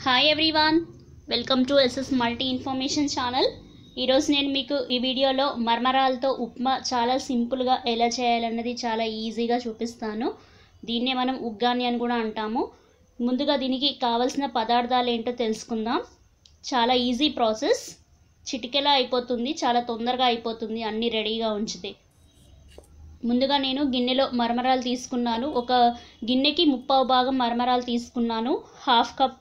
Hi everyone, welcome to SS multi information channel. ఈరోజు నేను మీకు ఈ వీడియోలో మరమరాలతో ఉప్మా చాలా సింపుల్గా ఎలా చేయాలన్నది చాలా ఈజీగా చూపిస్తాను. దీన్నే మనం ఉగ్గాని అని కూడా అంటాము. ముందుగా దీనికి కావాల్సిన పదార్థాలు ఏంటో తెలుసుకుందాం. చాలా ఈజీ ప్రాసెస్, చిటికెలా అయిపోతుంది, చాలా తొందరగా అయిపోతుంది అన్నీ రెడీగా ఉంచితే. ముందుగా నేను గిన్నెలో మరమరాలు తీసుకున్నాను. ఒక గిన్నెకి 3/4 భాగం మరమరాలు తీసుకున్నాను. 1/2 కప్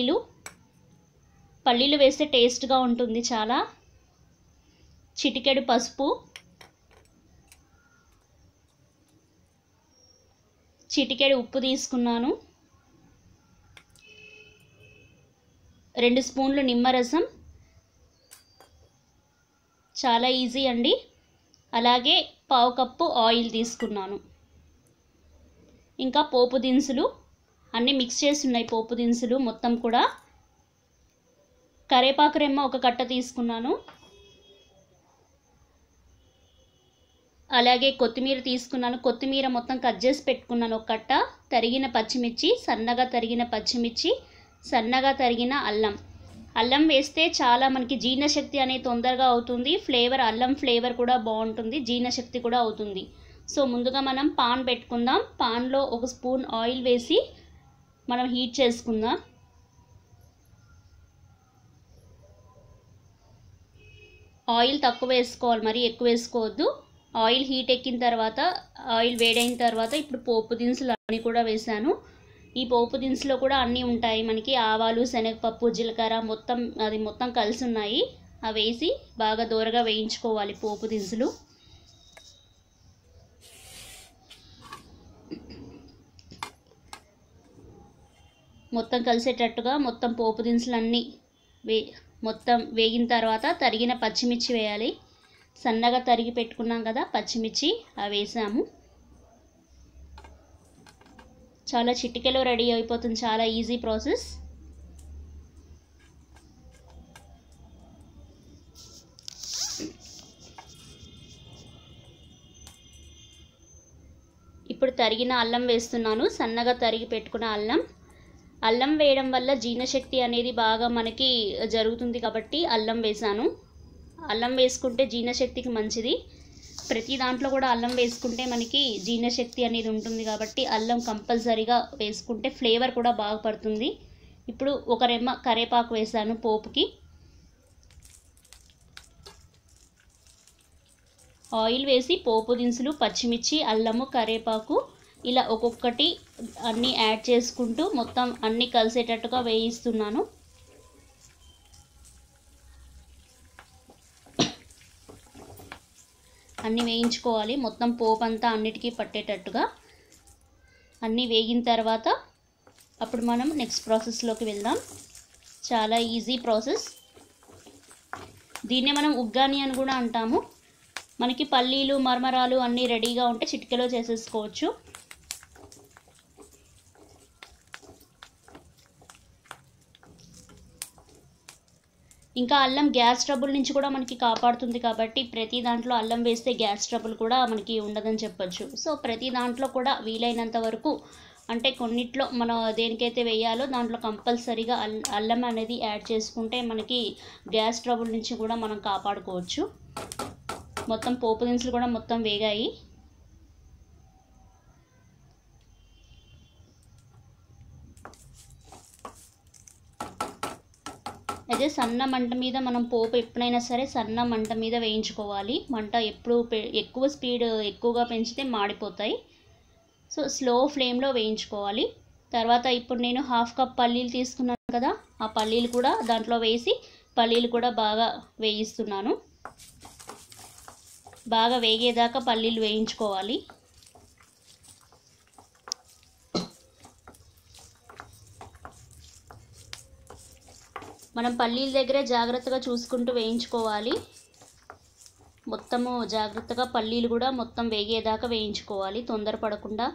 పల్లీలు వేస్తే టేస్ట్గా ఉంటుంది చాలా. చిటికెడు పసుపు, చిటికెడు ఉప్పు తీసుకున్నాను. 2 స్పూన్లు నిమ్మరసం, చాలా ఈజీ అండి. అలాగే 1/4 కప్పు ఆయిల్ తీసుకున్నాను. ఇంకా పోపు దినుసులు అన్నీ మిక్స్ చేసి ఉన్నాయి. పోపు దినుసులు మొత్తం కూడా. కరేపాకు రెమ్మ ఒక కట్ట తీసుకున్నాను. అలాగే కొత్తిమీర తీసుకున్నాను. కొత్తిమీర మొత్తం కట్ చేసి పెట్టుకున్నాను ఒక కట్ట. తరిగిన పచ్చిమిర్చి, సన్నగా తరిగిన పచ్చిమిర్చి, సన్నగా తరిగిన అల్లం వేస్తే చాలా మనకి జీర్ణశక్తి అనేది తొందరగా అవుతుంది. అల్లం ఫ్లేవర్ కూడా బాగుంటుంది, జీర్ణశక్తి కూడా అవుతుంది. సో ముందుగా మనం పాన్ పెట్టుకుందాం. పాన్లో 1 స్పూన్ ఆయిల్ వేసి మనం హీట్ చేసుకుందాం. ఆయిల్ తక్కువ వేసుకోవాలి, మరి ఎక్కువ వేసుకోవద్దు. ఆయిల్ హీట్ ఎక్కిన తర్వాత, ఆయిల్ వేడైన తర్వాత ఇప్పుడు పోపు దినుసులు అన్నీ కూడా వేసాను. ఈ పోపు దినుసులో కూడా అన్నీ ఉంటాయి మనకి. ఆవాలు, శనగపప్పు, జీలకర్ర మొత్తం కలిసి ఉన్నాయి. అవి వేసి బాగా దోరగా వేయించుకోవాలి పోపు దినుసులు. మొత్తం కలిసేటట్టుగా మొత్తం పోపు దినుసులు అన్నీ మొత్తం వేగిన తర్వాత తరిగిన పచ్చిమిర్చి వేయాలి. సన్నగా తరిగి పెట్టుకున్నాం కదా పచ్చిమిర్చి, అవి వేసాము. చాలా చిటికెలో రెడీ అయిపోతుంది, చాలా ఈజీ ప్రాసెస్. ఇప్పుడు తరిగిన అల్లం వేస్తున్నాను. సన్నగా తరిగి పెట్టుకున్న అల్లం వేయడం వల్ల జీర్ణశక్తి అనేది బాగా మనకి జరుగుతుంది కాబట్టి అల్లం వేసాను. అల్లం వేసుకుంటే జీర్ణశక్తికి మంచిది. ప్రతి దాంట్లో కూడా అల్లం వేసుకుంటే మనకి జీర్ణశక్తి అనేది ఉంటుంది కాబట్టి అల్లం కంపల్సరీగా వేసుకుంటే ఫ్లేవర్ కూడా బాగా పడుతుంది. ఇప్పుడు 1 రెమ్మ కరేపాకు వేసాను పోపుకి. ఆయిల్ వేసి పోపు దినుసులు, పచ్చిమిర్చి, అల్లము, కరేపాకు ఇలా ఒక్కొక్కటి అన్నీ యాడ్ చేసుకుంటూ మొత్తం అన్నీ కలిసేటట్టుగా వేయిస్తున్నాను. అన్నీ వేయించుకోవాలి, మొత్తం పోపు అంతా అన్నిటికీ పట్టేటట్టుగా. అన్నీ వేగిన తర్వాత అప్పుడు మనం నెక్స్ట్ ప్రాసెస్లోకి వెళ్దాం. చాలా ఈజీ ప్రాసెస్. దీన్నే మనం ఉగ్గాని అని కూడా అంటాము. మనకి పల్లీలు, మరమరాలు అన్నీ రెడీగా ఉంటే చిటికెలో చేసేసుకోవచ్చు. ఇంకా అల్లం గ్యాస్ ట్రబుల్ నుంచి కూడా మనకి కాపాడుతుంది కాబట్టి ప్రతి దాంట్లో అల్లం వేస్తే గ్యాస్ ట్రబుల్ కూడా మనకి ఉండదని చెప్పొచ్చు. సో ప్రతి దాంట్లో కూడా వీలైనంత వరకు, అంటే కొన్నిట్లో మనం దేనికైతే వేయాలో దాంట్లో కంపల్సరీగా అల్లం అనేది యాడ్ చేసుకుంటే మనకి గ్యాస్ ట్రబుల్ నుంచి కూడా మనం కాపాడుకోవచ్చు. మొత్తం పోపు దినుసులు కూడా మొత్తం వేగాయి. అయితే సన్న మంట మీద మనం పోపు ఎప్పుడైనా సరే సన్న మంట మీద వేయించుకోవాలి. మంట ఎప్పుడు ఎక్కువగా పెంచితే మాడిపోతాయి. సో స్లో ఫ్లేమ్లో వేయించుకోవాలి. తర్వాత ఇప్పుడు నేను 1/2 కప్ పల్లీలు తీసుకున్నాను కదా, ఆ పల్లీలు కూడా దాంట్లో వేసి పల్లీలు కూడా బాగా వేయిస్తున్నాను. బాగా వేగేదాకా పల్లీలు వేయించుకోవాలి. మనం పల్లీల దగ్గరే జాగ్రత్తగా చూసుకుంటూ వేయించుకోవాలి. మొత్తము జాగ్రత్తగా పల్లీలు కూడా మొత్తం వేగేదాకా వేయించుకోవాలి.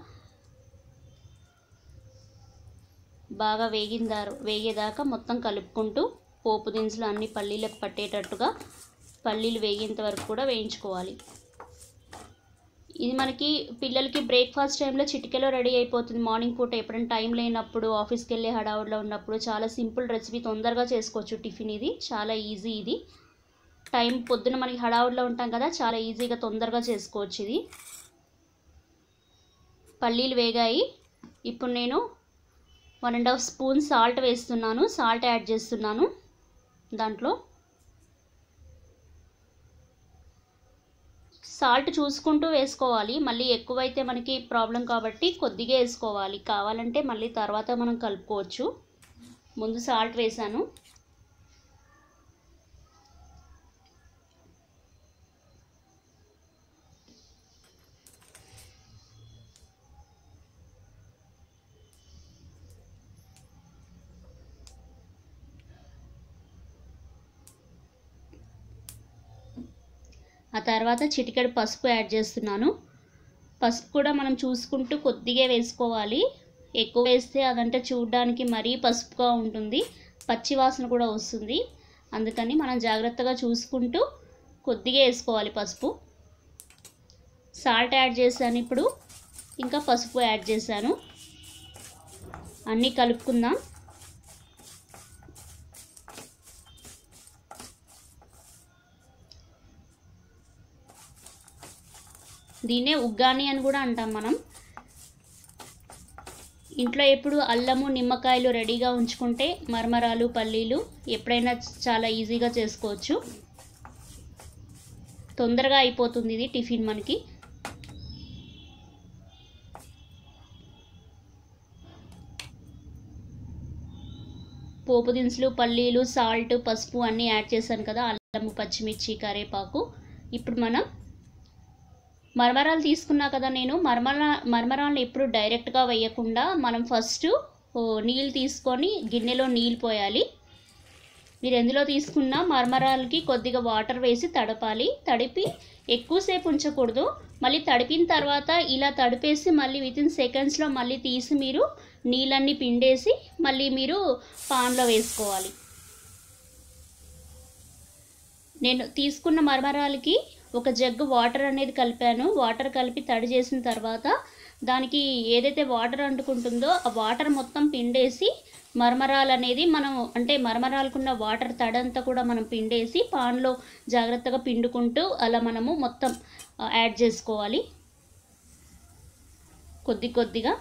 బాగా వేగేదాకా మొత్తం కలుపుకుంటూ పోపు దినుసులు అన్ని పల్లీలకు పట్టేటట్టుగా పల్లీలు వేగేంత వరకు కూడా వేయించుకోవాలి. ఇది మనకి పిల్లలకి బ్రేక్ఫాస్ట్ టైంలో చిటికెలో రెడీ అయిపోతుంది. మార్నింగ్ పూట ఎప్పుడైనా టైం లేనప్పుడు, ఆఫీస్కి వెళ్ళే హడావుడిలో ఉన్నప్పుడు చాలా సింపుల్ రెసిపీ, తొందరగా చేసుకోవచ్చు టిఫిన్. ఇది చాలా ఈజీ. ఇది టైం పొద్దున మనకి హడావుడిలో ఉంటాం కదా, చాలా ఈజీగా తొందరగా చేసుకోవచ్చు ఇది. పల్లీలు వేగాయి. ఇప్పుడు నేను 1.5 స్పూన్ సాల్ట్ వేస్తున్నాను. సాల్ట్ యాడ్ చేస్తున్నాను దాంట్లో. సాల్ట్ చూసుకుంటూ వేసుకోవాలి, మళ్ళీ ఎక్కువైతే మనకి ప్రాబ్లం కాబట్టి కొద్దిగా వేసుకోవాలి. కావాలంటే మళ్ళీ తర్వాత మనం కలుపుకోవచ్చు. ముందు సాల్ట్ వేసాను. ఆ తర్వాత చిటికెడు పసుపు యాడ్ చేస్తున్నాను. పసుపు కూడా మనం చూసుకుంటూ కొద్దిగా వేసుకోవాలి. ఎక్కువ వేస్తే అదంటే చూడడానికి మరీ పసుపుగా ఉంటుంది, పచ్చి వాసన కూడా వస్తుంది. అందుకని మనం జాగ్రత్తగా చూసుకుంటూ కొద్దిగా వేసుకోవాలి పసుపు. సాల్ట్ యాడ్ చేశాను, ఇప్పుడు ఇంకా పసుపు యాడ్ చేశాను. అన్నీ కలుపుకుందాం. దీన్నే ఉగ్గాని అని కూడా అంటాం మనం. ఇంట్లో ఎప్పుడు అల్లము, నిమ్మకాయలు రెడీగా ఉంచుకుంటే మరమరాలు, పల్లీలు ఎప్పుడైనా చాలా ఈజీగా చేసుకోవచ్చు. తొందరగా అయిపోతుంది ఇది టిఫిన్ మనకి. పోపు దినుసులు, పల్లీలు, సాల్ట్, పసుపు అన్నీ యాడ్ చేశాను కదా, అల్లము, పచ్చిమిర్చి, కరివేపాకు. ఇప్పుడు మనం మరమరాలు తీసుకున్నా కదా, నేను మరమరాలను ఎప్పుడు డైరెక్ట్గా వేయకుండా మనం ఫస్ట్ నీళ్ళు తీసుకొని గిన్నెలో నీళ్ళు పోయాలి. మీరు ఎందులో తీసుకున్నా మరమరాలకి కొద్దిగా వాటర్ వేసి తడపాలి. తడిపి ఎక్కువసేపు ఉంచకూడదు. మళ్ళీ తడిపిన తర్వాత ఇలా తడిపేసి మళ్ళీ వితిన్ సెకండ్స్లో మళ్ళీ తీసి మీరు నీళ్ళన్నీ పిండేసి మళ్ళీ మీరు పాన్లో వేసుకోవాలి. నేను తీసుకున్న మరమరాలకి ఒక జగ్గు వాటర్ అనేది కలిపాను. వాటర్ కలిపి తడి చేసిన తర్వాత దానికి ఏదైతే వాటర్ అంటుకుంటుందో ఆ వాటర్ మొత్తం పిండేసి మరమరాలు అనేది మనం అంటే మరమరాలకున్న వాటర్ తడంతా కూడా మనం పిండేసి పాన్లో జాగ్రత్తగా పిండుకుంటూ అలా మనము మొత్తం యాడ్ చేసుకోవాలి కొద్దిగా.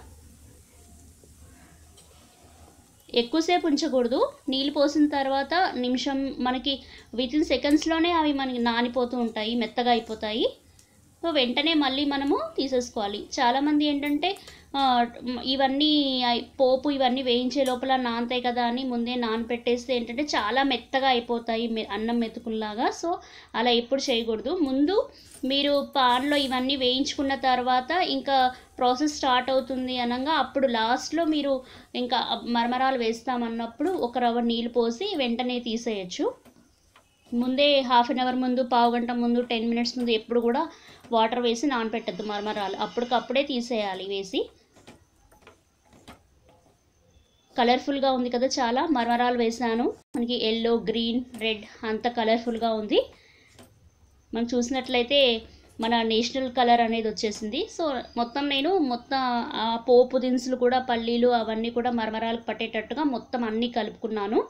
ఎక్కువసేపు ఉంచకూడదు. నీళ్ళు పోసిన తర్వాత నిమిషం మనకి వితిన్ సెకండ్స్లోనే అవి మనకి నానిపోతూ ఉంటాయి, మెత్తగా అయిపోతాయి. సో వెంటనే మళ్ళీ మనము తీసేసుకోవాలి. చాలామంది ఏంటంటే ఇవన్నీ పోపు ఇవన్నీ వేయించే లోపల నానతాయి కదా అని ముందే నానపెట్టేస్తే ఏంటంటే చాలా మెత్తగా అయిపోతాయి, అన్నం మెతుకుల్లాగా. సో అలా ఎప్పుడు చేయకూడదు. ముందు మీరు పాన్లో ఇవన్నీ వేయించుకున్న తర్వాత ఇంకా ప్రాసెస్ స్టార్ట్ అవుతుంది అనగా అప్పుడు లాస్ట్లో మీరు ఇంకా మరమరాలు వేస్తామన్నప్పుడు ఒక రవ్వ నీళ్ళు పోసి వెంటనే తీసేయచ్చు. ముందే హాఫ్ అన్ అవర్ ముందు, పావు గంట ముందు, 10 మినిట్స్ ముందు ఎప్పుడు కూడా వాటర్ వేసి నానపెట్టద్దు మరమరాలు. అప్పటికప్పుడే తీసేయాలి వేసి. కలర్ఫుల్గా ఉంది కదా, చాలా మరమరాలు వేసాను. మనకి ఎల్లో, గ్రీన్, రెడ్ అంత కలర్ఫుల్గా ఉంది. మనం చూసినట్లయితే మన నేషనల్ కలర్ అనేది వచ్చేసింది. సో నేను మొత్తం ఆ పోపు దినుసులు కూడా, పల్లీలు అవన్నీ కూడా మరమరాలకు పట్టేటట్టుగా మొత్తం అన్నీ కలుపుకున్నాను.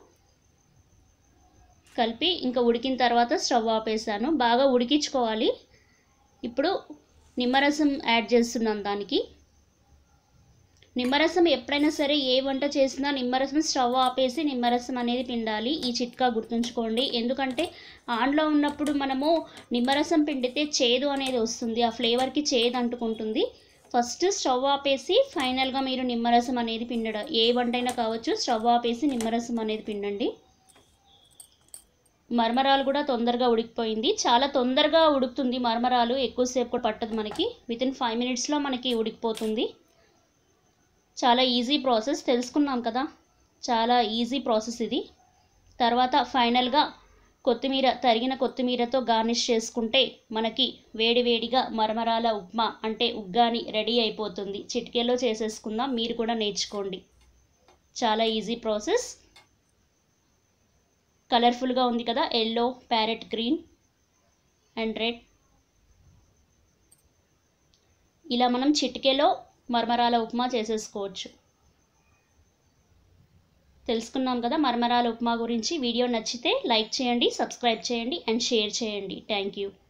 కలిపి ఇంకా ఉడికిన తర్వాత స్టవ్ ఆపేసాను. బాగా ఉడికించుకోవాలి. ఇప్పుడు నిమ్మరసం యాడ్ చేస్తున్నాను దానికి. నిమ్మరసం ఎప్పుడైనా సరే ఏ వంట చేసినా నిమ్మరసం స్టవ్ ఆపేసి నిమ్మరసం అనేది పిండాలి. ఈ చిట్కా గుర్తుంచుకోండి. ఎందుకంటే ఆన్లో ఉన్నప్పుడు మనము నిమ్మరసం పిండితే చేదు అనేది వస్తుంది, ఆ ఫ్లేవర్కి చేదు అంటుకుంటుంది. ఫస్ట్ స్టవ్ ఆపేసి ఫైనల్గా మీరు నిమ్మరసం అనేది పిండడం, ఏ వంటైనా కావచ్చు, స్టవ్ ఆపేసి నిమ్మరసం అనేది పిండండి. మరమరాలు కూడా తొందరగా ఉడికిపోయింది. చాలా తొందరగా ఉడుకుతుంది మరమరాలు, ఎక్కువసేపు కూడా పట్టదు మనకి. వితిన్ 5 మినిట్స్లో మనకి ఉడికిపోతుంది. చాలా ఈజీ ప్రాసెస్, తెలుసుకున్నాం కదా, చాలా ఈజీ ప్రాసెస్ ఇది. తర్వాత ఫైనల్గా తరిగిన కొత్తిమీరతో గార్నిష్ చేసుకుంటే మనకి వేడివేడిగా మరమరాల ఉప్మా అంటే ఉగ్గాని రెడీ అయిపోతుంది. చిటికెలో చేసేసుకుందాం, మీరు కూడా నేర్చుకోండి. చాలా ఈజీ ప్రాసెస్. కలర్ఫుల్గా ఉంది కదా, yellow, parrot green and red. ఇలా మనం చిటికెలో మరమరాల ఉప్మా చేసేసుకోవచ్చు. తెలుసుకున్నాం కదా మరమరాల ఉప్మా గురించి. వీడియో నచ్చితే లైక్ చేయండి, సబ్స్క్రైబ్ చేయండి అండ్ షేర్ చేయండి. Thank you.